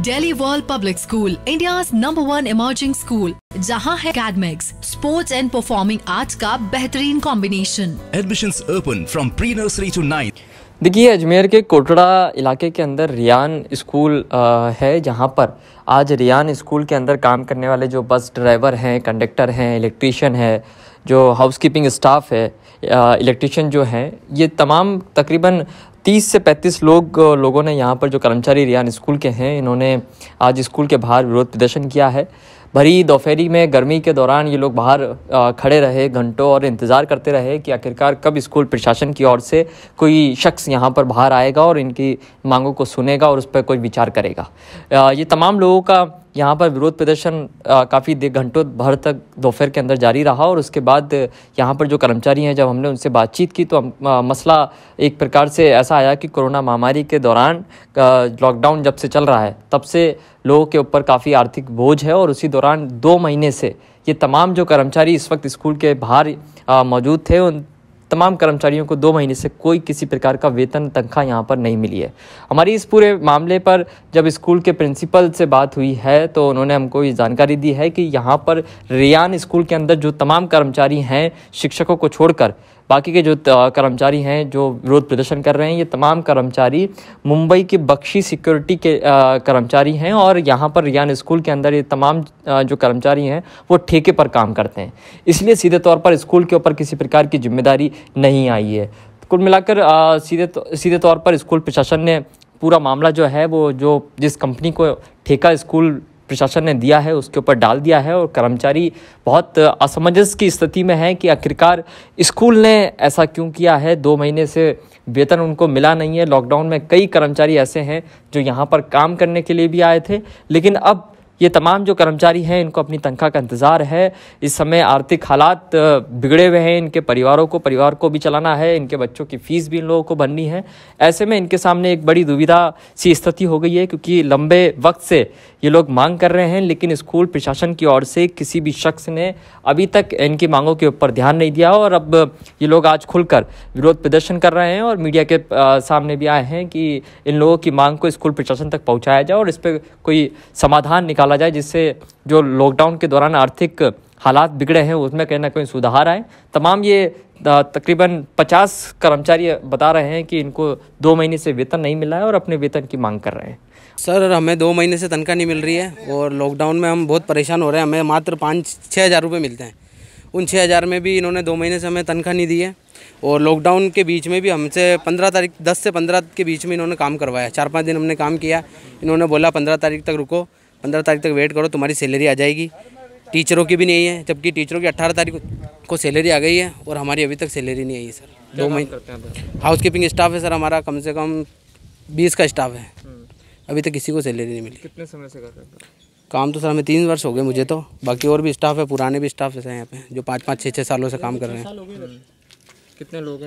Delhi world public school, India's #1 emerging school, जहां है academics, sports and performing arts का बेहतरीन combination. Admissions open from pre nursery to 9th। देखिए, अजमेर के कोटड़ा इलाके के अंदर रियान स्कूल है, जहां पर आज रियान स्कूल के अंदर काम करने वाले जो बस ड्राइवर हैं, कंडक्टर हैं, इलेक्ट्रीशियन है, जो हाउसकीपिंग स्टाफ है, इलेक्ट्रीशियन जो हैं, ये तमाम तकरीबन 30 से 35 लोगों ने यहाँ पर जो कर्मचारी रियान स्कूल के हैं, इन्होंने आज स्कूल के बाहर विरोध प्रदर्शन किया है। भरी दोपहरी में गर्मी के दौरान ये लोग बाहर खड़े रहे घंटों और इंतज़ार करते रहे कि आखिरकार कब स्कूल प्रशासन की ओर से कोई शख्स यहाँ पर बाहर आएगा और इनकी मांगों को सुनेगा और उस पर कोई विचार करेगा। ये तमाम लोगों का यहाँ पर विरोध प्रदर्शन काफ़ी घंटों भर तक दोपहर के अंदर जारी रहा और उसके बाद यहाँ पर जो कर्मचारी हैं, जब हमने उनसे बातचीत की तो मसला एक प्रकार से ऐसा आया कि कोरोना महामारी के दौरान लॉकडाउन जब से चल रहा है तब से लोगों के ऊपर काफ़ी आर्थिक बोझ है और उसी दौरान 2 महीने से ये तमाम जो कर्मचारी इस वक्त स्कूल के बाहर मौजूद थे, उन तमाम कर्मचारियों को 2 महीने से कोई किसी प्रकार का वेतन तनख्वाह यहाँ पर नहीं मिली है। हमारी इस पूरे मामले पर जब स्कूल के प्रिंसिपल से बात हुई है तो उन्होंने हमको ये जानकारी दी है कि यहाँ पर रियान स्कूल के अंदर जो तमाम कर्मचारी हैं, शिक्षकों को छोड़कर बाकी के जो कर्मचारी हैं जो विरोध प्रदर्शन कर रहे हैं, ये तमाम कर्मचारी मुंबई की बख्शी सिक्योरिटी के कर्मचारी हैं और यहाँ पर रियान स्कूल के अंदर ये तमाम जो कर्मचारी हैं वो ठेके पर काम करते हैं, इसलिए सीधे तौर पर स्कूल के ऊपर किसी प्रकार की जिम्मेदारी नहीं आई है। कुल मिलाकर सीधे तौर पर स्कूल प्रशासन ने पूरा मामला जो है वो जिस कंपनी को ठेका स्कूल प्रशासन ने दिया है उसके ऊपर डाल दिया है और कर्मचारी बहुत असमंजस की स्थिति में है कि आखिरकार स्कूल ने ऐसा क्यों किया है। 2 महीने से वेतन उनको मिला नहीं है। लॉकडाउन में कई कर्मचारी ऐसे हैं जो यहाँ पर काम करने के लिए भी आए थे, लेकिन अब ये तमाम जो कर्मचारी हैं इनको अपनी तनख्वाह का इंतज़ार है। इस समय आर्थिक हालात बिगड़े हुए हैं, इनके परिवार को भी चलाना है, इनके बच्चों की फ़ीस भी इन लोगों को भरनी है। ऐसे में इनके सामने एक बड़ी दुविधा सी स्थिति हो गई है, क्योंकि लंबे वक्त से ये लोग मांग कर रहे हैं, लेकिन स्कूल प्रशासन की ओर से किसी भी शख्स ने अभी तक इनकी मांगों के ऊपर ध्यान नहीं दिया और अब ये लोग आज खुलकर विरोध प्रदर्शन कर रहे हैं और मीडिया के सामने भी आए हैं कि इन लोगों की मांग को स्कूल प्रशासन तक पहुँचाया जाए और इस पर कोई समाधान निकाला जाए, जिससे जो लॉकडाउन के दौरान आर्थिक हालात बिगड़े हैं उसमें कहीं ना कहीं सुधार आए। तमाम ये तकरीबन 50 कर्मचारी बता रहे हैं कि इनको 2 महीने से वेतन नहीं मिला है और अपने वेतन की मांग कर रहे हैं। सर, हमें 2 महीने से तनख्वाह नहीं मिल रही है और लॉकडाउन में हम बहुत परेशान हो रहे हैं। हमें मात्र 5-6 हज़ार रुपये मिलते हैं। उन 6 हज़ार में भी इन्होंने 2 महीने से हमें तनख्वाह नहीं दी है और लॉकडाउन के बीच में भी हमसे 10 से 15 के बीच में इन्होंने काम करवाया। 4-5 दिन हमने काम किया। इन्होंने बोला 15 तारीख तक रुको, 15 तारीख तक वेट करो, तुम्हारी सैलरी आ जाएगी। टीचरों की भी नहीं है, जबकि टीचरों की 18 तारीख को सैलरी आ गई है और हमारी अभी तक सैलरी नहीं आई है सर। 2 महीने हाउसकीपिंग स्टाफ है सर, हमारा कम से कम 20 का स्टाफ है। अभी तक किसी को सैलरी नहीं मिली। कितने समय से कर रहे हैं काम? तो सर हमें 3 वर्ष हो गए मुझे तो, बाकी और भी स्टाफ है, पुराने भी स्टाफ है यहाँ पे जो 5-5, 6-6 सालों से काम कर रहे हैं। कितने लोग हैं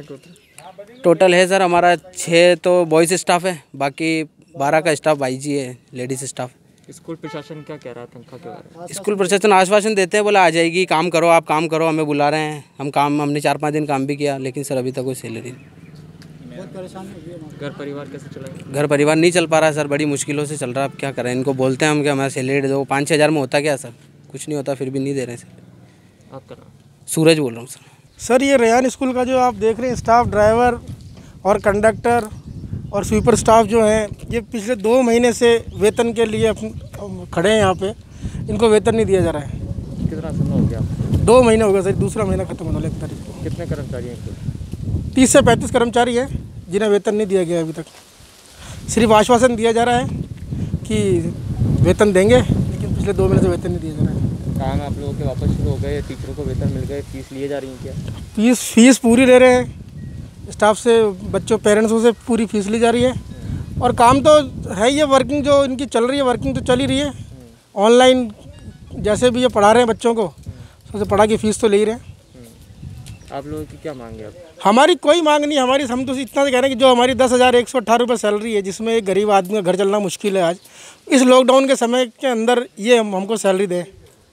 टोटल है सर हमारा 6 तो बॉयज़ स्टाफ है, बाकी 12 का स्टाफ बाईजी है, लेडीज़ स्टाफ। स्कूल प्रशासन क्या कह रहा है तनख्वाह के बारे में? स्कूल प्रशासन आश्वासन देते हैं, बोला आ जाएगी, काम करो, आप काम करो, हमें बुला रहे हैं। हमने 4-5 दिन काम भी किया, लेकिन सर अभी तक कोई सैलरी नहीं। बहुत परेशान है। घर परिवार कैसे चलाएंगे? घर परिवार नहीं चल पा रहा है सर, बड़ी मुश्किलों से चल रहा है। अब क्या करें, इनको बोलते हैं हम कि हमारा सैलरी दो। 5-6 हज़ार में होता क्या सर? कुछ नहीं होता, फिर भी नहीं दे रहे सर। आपका नाम? सूरज बोल रहा हूँ सर। ये रियान स्कूल का जो आप देख रहे हैं स्टाफ, ड्राइवर और कंडक्टर और स्वीपर स्टाफ जो हैं, ये पिछले 2 महीने से वेतन के लिए खड़े हैं यहाँ पे। इनको वेतन नहीं दिया जा रहा है। कितना समय हो गया? 2 महीने हो गए सर, दूसरा महीना खत्म होने वाला 1 तारीख को। कितने कर्मचारी हैं? 30 से 35 कर्मचारी हैं जिन्हें वेतन नहीं दिया गया अभी तक। सिर्फ आश्वासन दिया जा रहा है कि वेतन देंगे, लेकिन पिछले 2 महीने से वेतन नहीं दिया जा रहा है। काम आप लोगों के वापस शुरू हो गए? टीचरों को वेतन मिल गए? फीस लिए जा रही है क्या? फीस पूरी ले रहे हैं, स्टाफ से, बच्चों, पेरेंट्सों से पूरी फीस ली जा रही है और काम तो है। ये वर्किंग जो इनकी चल रही है, वर्किंग तो चल ही रही है। ऑनलाइन जैसे भी ये पढ़ा रहे हैं बच्चों को, सबसे पढ़ा की फ़ीस तो ले ही रहे हैं। आप लोगों की क्या मांग है? हमारी कोई मांग नहीं। हम तो इतना कह रहे हैं कि जो हमारी 10,118 रुपये सैलरी है, जिसमें एक गरीब आदमी का घर चलना मुश्किल है आज इस लॉकडाउन के समय के अंदर, ये हमको सैलरी दें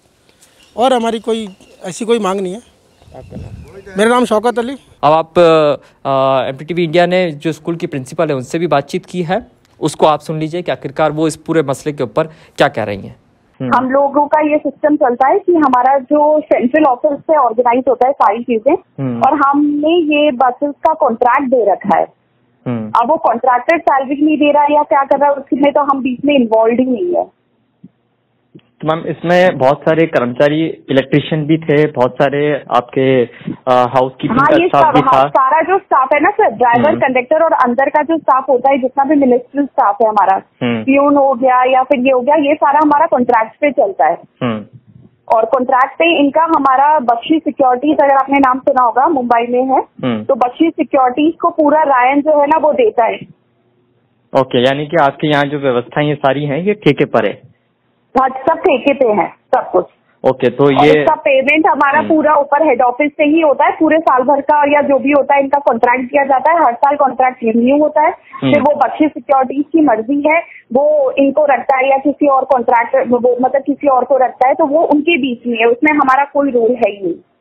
और हमारी कोई ऐसी कोई मांग नहीं है। आपका नाम? मेरा नाम शौकत अली। अब आप MPTV इंडिया ने जो स्कूल की प्रिंसिपल है उनसे भी बातचीत की है। उसको आप सुन लीजिए कि आखिरकार वो इस पूरे मसले के ऊपर क्या कह रही हैं। हम लोगों का ये सिस्टम चलता है कि हमारा जो सेंट्रल ऑफिस से ऑर्गेनाइज होता है सारी चीजें, और हमने ये बसेस का कॉन्ट्रैक्ट दे रखा है। अब वो कॉन्ट्रैक्टर सैलरी नहीं दे रहा है या क्या कर रहा है उसमें तो हम बीच में इन्वॉल्व ही नहीं है। तो मैम इसमें बहुत सारे कर्मचारी इलेक्ट्रिशियन भी थे, बहुत सारे आपके हाउस कीपिंग का स्टाफ भी था। सारा जो स्टाफ है ना सर, ड्राइवर, कंडक्टर और अंदर का जो स्टाफ होता है, जितना भी मिनिस्ट्रियल स्टाफ है हमारा, प्यून हो गया या फिर ये हो गया, ये सारा हमारा कॉन्ट्रैक्ट पे चलता है। और कॉन्ट्रैक्ट पे इनका हमारा बख्शी सिक्योरिटीज, अगर आपने नाम सुना होगा, मुंबई में है, तो बख्शी सिक्योरिटीज को पूरा रायन जो है ना वो देता है। ओके, यानी कि आपके यहाँ जो व्यवस्थाएं ये सारी हैं ये ठेके पर है? हाँ, सब ठेके पे है सब कुछ। ओके, तो ये इसका पेमेंट हमारा पूरा ऊपर हेड ऑफिस से ही होता है, पूरे साल भर का या जो भी होता है इनका कॉन्ट्रैक्ट दिया जाता है, हर साल कॉन्ट्रैक्ट रिन्यू होता है। फिर वो बख्शी सिक्योरिटीज की मर्जी है, वो इनको रखता है या किसी और कॉन्ट्रैक्ट, वो मतलब किसी और को रखता है, तो वो उनके बीच में है, उसमें हमारा कोई रोल है ही नहीं।